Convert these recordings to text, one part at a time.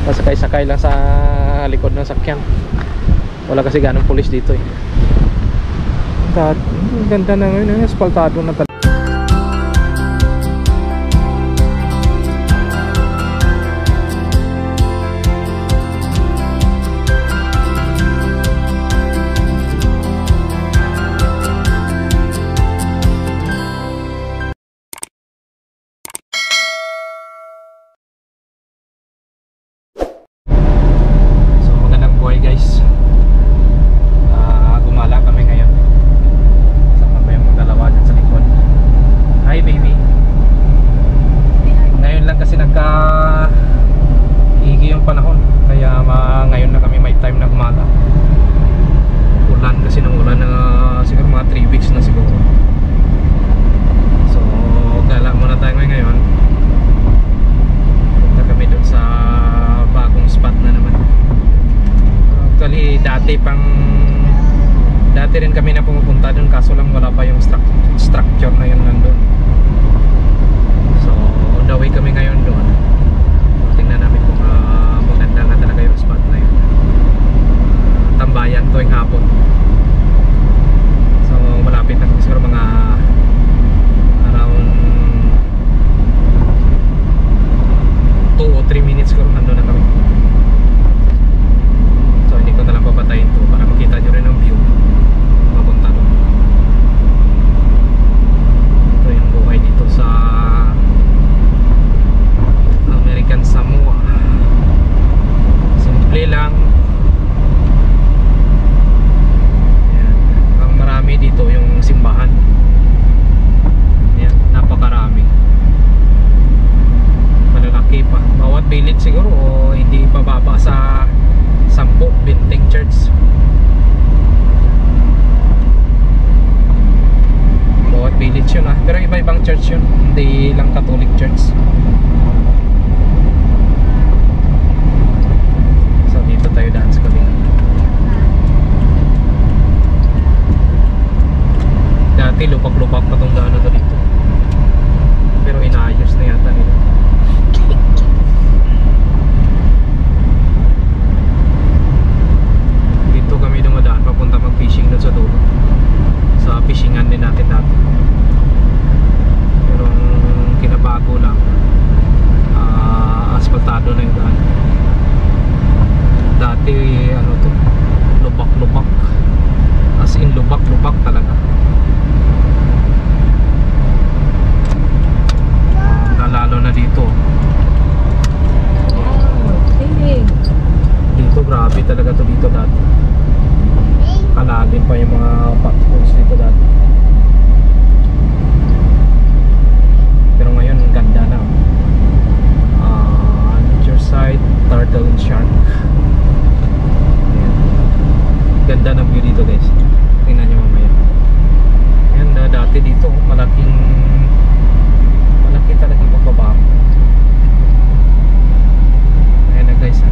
Pasakay-sakay lang sa likod ng sakyan. Wala kasi ganong pulis dito eh. Ang ganda na ngayon, asfaltado na talaga. Guys, gumala kami ngayon. Sama pa yung mga dalawa dyan sa likod. Hi baby. Ngayon lang kasi nagka-higi yung panahon, kaya ngayon na kami may time na gumala. Ulan kasi ng ulan na siguro mga 3 weeks na siguro. So gala muna tayo ngayon. Punta kami dun sa bagong spot na naman. Actually, dati rin kami na pumupunta doon, kaso lang wala pa yung structure na yun nandun. So on the way kami ngayon doon. Tingnan namin kung maganda nga talaga yung spot na yun. Tambayan tuwing hapon. So malapit na kami, siguro mga around 2 o 3 minutes siguro nandun na kami. So hindi ko talang papatayin to para makita nyo rin ang view mapunta doon. Ito yung buhay dito sa American Samoa. Simple lang. Ayan. Ang marami dito yung simbahan. Ayan, napakarami. Malalaki pa. Bawat village siguro o hindi pababa sa 10 Binting Church. Bawat village yun pero iba-ibang church yun, hindi lang Catholic Church. So dito tayo daan sa kabila. Dati lupak-lupak pa tong daan na to dito, pero inaayos na yata nila. Kami dumadaan papunta mag-fishing doon sa dulo, sa fishingan din natin dati. Pero ang kinabago lang, asfaltado na yung daan. Dati ano to, lubak-lubak, as in lubak-lubak talaga. Lalo na dito. Dito grabe talaga to dito dati. Kalalim pa yung mga potholes dito dati. Pero ngayon ganda na. Nature site, turtle and shark. Ayan. Ganda ng view dito guys. Tingnan nyo mamaya. Ayan, dati dito malaki talagang pagbaba. Ayan na guys.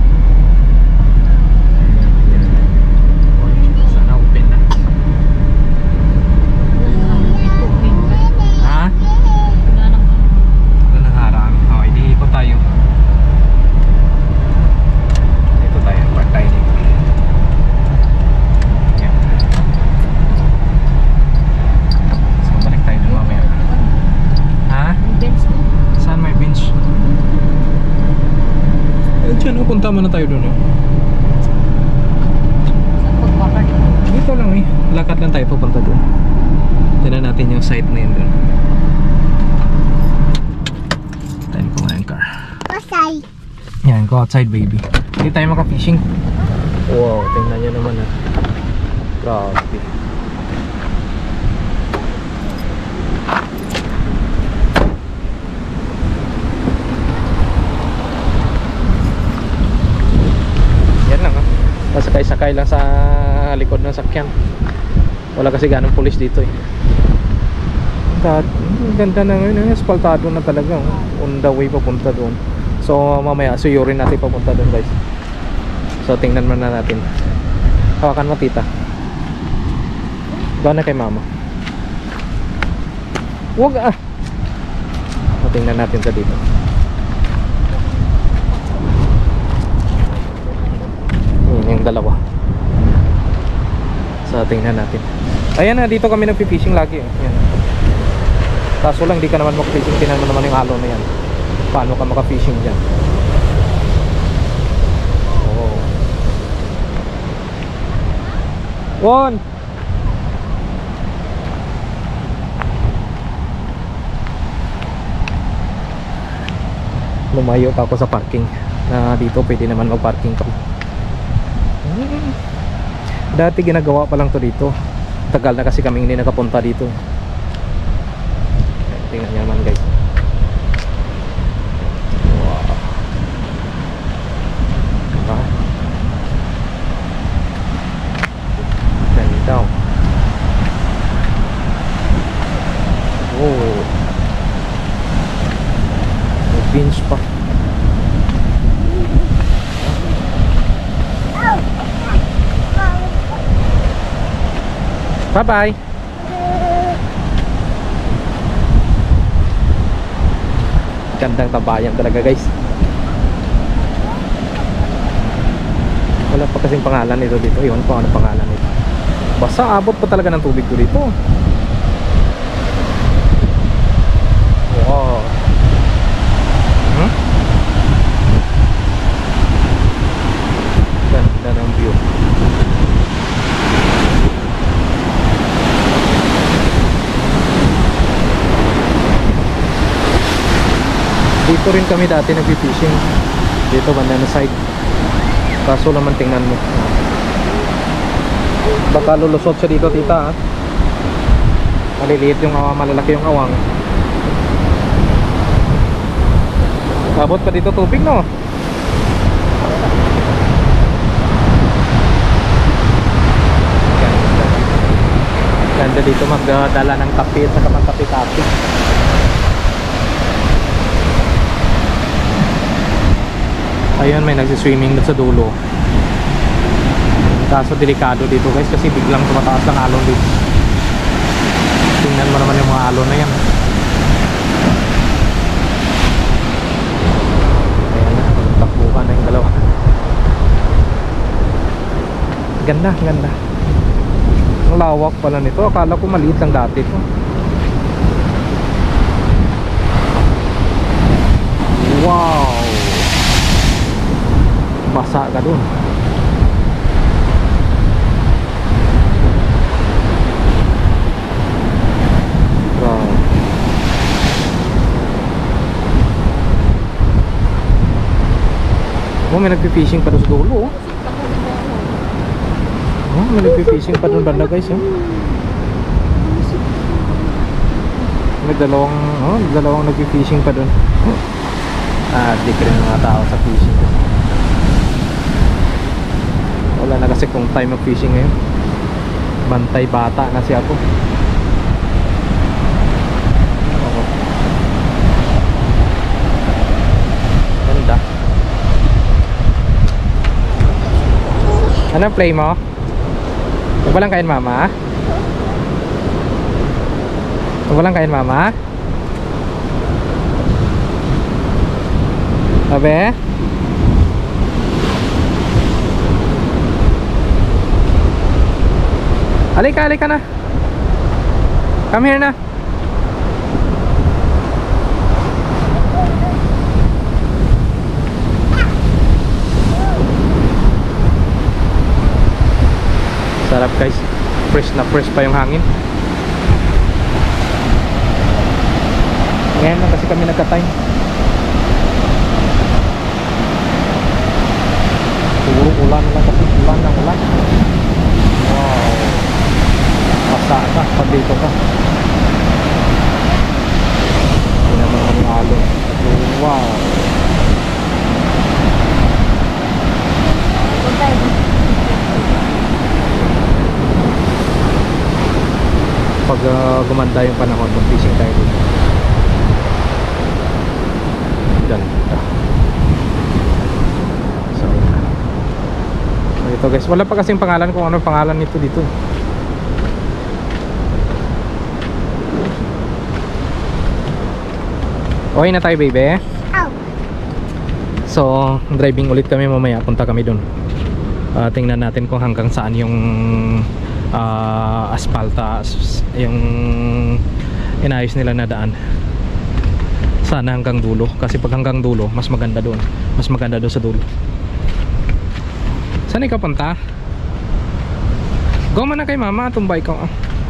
Punta muna tayo doon. Dito lang eh. Lakad lang tayo papunta doon. Tignan natin yung site na yun doon. Tayo ko nga yung car. Outside. Yan, go outside baby. Hindi tayo maka-fishing. Wow, tingnan nyo naman ah. Grabe. Pasakay-sakay lang sa likod ng sakyan. Wala kasi ganong pulis dito eh. Ang ganda na ngayon, asfaltado na talaga. On the way papunta doon. So mamaya suyurin natin papunta doon guys. So tingnan muna natin. Hawakan mo tita. Doon na kay mama. Huwag ah. So, tingnan natin sa dito. tingnan natin. Ayan na, dito kami nagpi-fishing lagi. Ayan. Kaso lang, hindi ka naman mag-fishing. Tinan mo naman yung alon na yan. Paano ka maka-fishing dyan? Oh. One! Lumayo pa ako sa parking. Na dito pwede naman mag-parking ka. Dati ginagawa pa lang to dito. Tagal na kasi kami hindi nakapunta dito. Tingnan nyo naman guys. Wow. Diba? Ganda. Oh. May beans pa. Bye-bye. Gandang tabayan talaga guys. Wala pa kasing pangalan nito dito. Iwan ko ano pangalan nito. Basta abot pa talaga ng tubig ko dito. Wow. Ganda ng view. Dito rin kami dati nag-fishing. Dito banda na side. Kaso naman tingnan mo. Baka lulusot siya dito tita ha. Maliliit yung awang, malalaki yung awang. Abot pa dito tubig no. Ganda dito magdala ng kape at saka magkape-kape. Ayun, may nagsiswimming sa dulo. Kaso delikado dito guys kasi biglang tumataas ang alon dito. Tingnan mo naman yung mga alon na yan. Ayan na, takbuhan na yung dalawa. Ganda, ganda. Ang lawak pala nito. Akala ko maliit lang dati ito. Wow! Basa ka dun. Wow. Oh, may nagpi-fishing pa doon sa dulo. Oh, may nagpi-fishing pa doon banda guys. Nagdalawang nagpi-fishing pa doon. Di ka rin mga tao sa fishing. Wala na kasi kung time of fishing ngayon. Bantay bata na siya ako. Ganda. Ano play mo? Walang kain mama? Walang kain mama? Abe? Halika, halika na. Come here na. Sarap guys. Fresh na fresh pa yung hangin. Ngayon lang kasi kami nagka-time. Siguro ulan lang kasi. Ulan na ulan. Wow. Basa ka pag dito ka. Hindi naman kami alon. Wow. Pag gumanda yung panahon, mag-fishing tayo dito. Ganda. So ito guys, wala pa kasing pangalan kung ano pangalan nito dito. Okay na tayo baby. So driving ulit kami mamaya, punta kami dun. Tingnan natin kung hanggang saan yung aspalta yung inayos nila na daan. Sana hanggang dulo, kasi pag hanggang dulo mas maganda doon, sa dulo. Saan ikaw punta? Go man na kay mama, tumbay ka.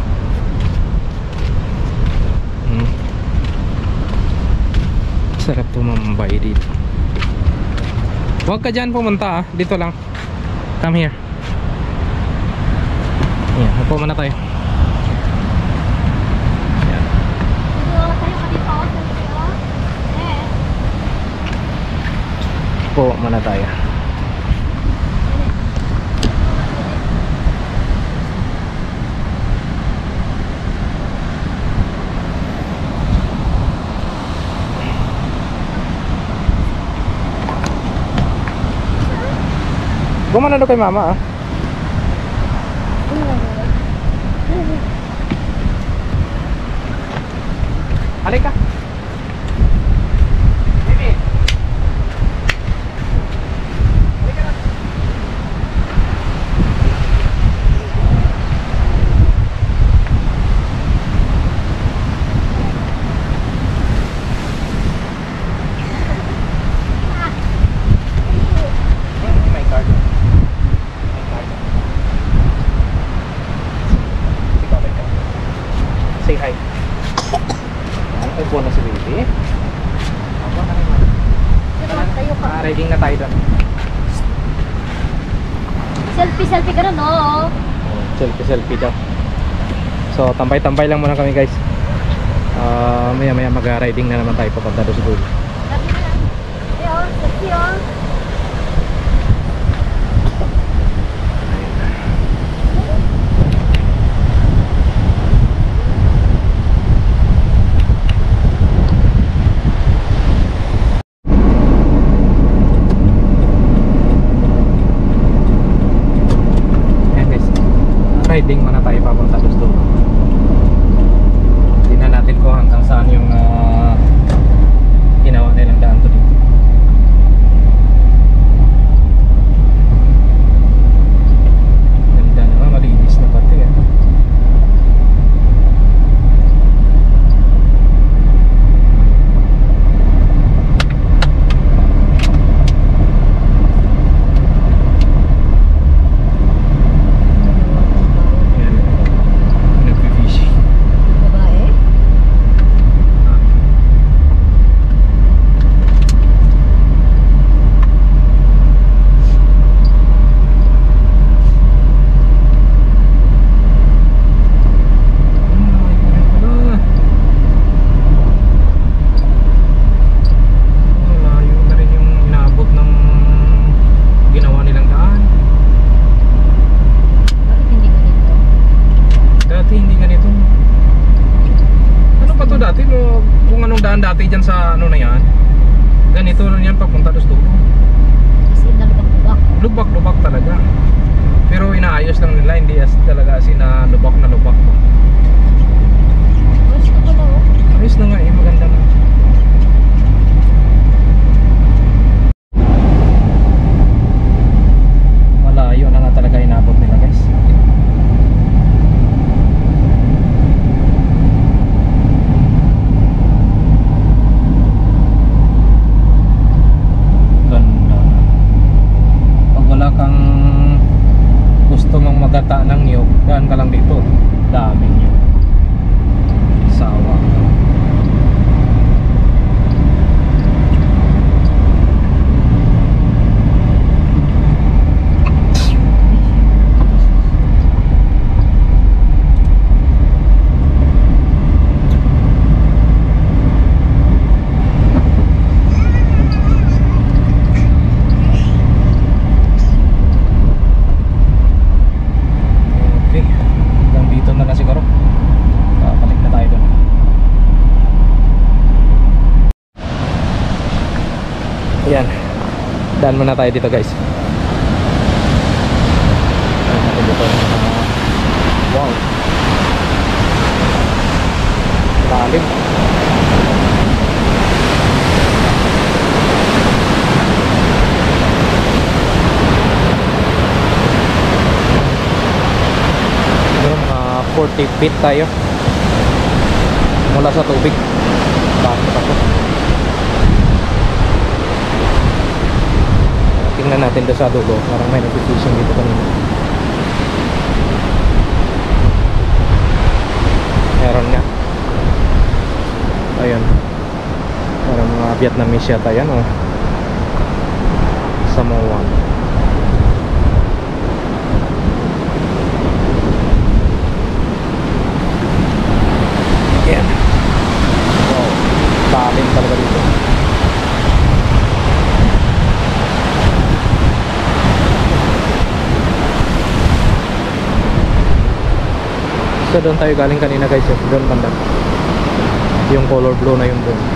Sarap tumambay dito. Huwag ka dyan pumunta, dito lang. Come here. Yan, upo muna tayo. Yan. Upo muna tayo. Gumana doon kay mama Halika. Baby. Halika na. My card. Say hi. Ay, bonus si baby. Ako na naman. Riding na tayo doon. Selfie ka na, no? Selfie daw. So, tambay-tambay lang muna kami, guys. Maya-maya mag-riding na naman tayo papunta doon sa dulo. Selfie, oh. Riding muna tayo papunta doon sa dulo. Tingnan natin kung hanggang saan yung ginawa nilang daan to dito. Ganda naman, malinis na pati dati dyan sa ano na yan, ganito na yan papunta doon sa dulo. Kasi Lubak talaga, pero inaayos lang nila, hindi talaga as na lubak na lubak. Ayos na nga maganda na. Malayo na nga talaga inabot nila, guys. Magata ng niyog, daan ka lang dito, daming niyog, sawa. Ayan, daan muna tayo dito, guys. Wow, lalim. 40 feet tayo mula sa tubig. Bakit ako? Tingnan natin doon sa dulo. Parang may nag-fishing dito kanina. Meron nga. Ayun. Parang mga Vietnamese yata yan, oh. Samoan. Yan. Wow. Talim talaga dito. So doon tayo galing kanina guys, doon banda. Yung color blue na yung doon.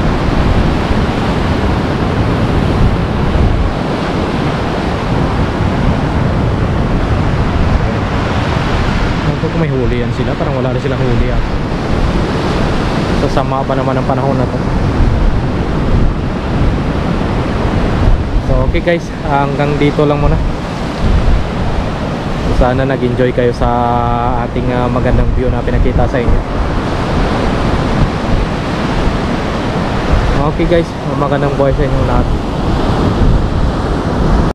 Kung may huli yan sila, parang wala rin silang huli yan. Sasama pa naman ang panahon na to. So okay guys, hanggang dito lang muna. Sana nag-enjoy kayo sa ating magandang view na pinakita sa inyo. Okay guys, magandang buhay sa inyo lahat.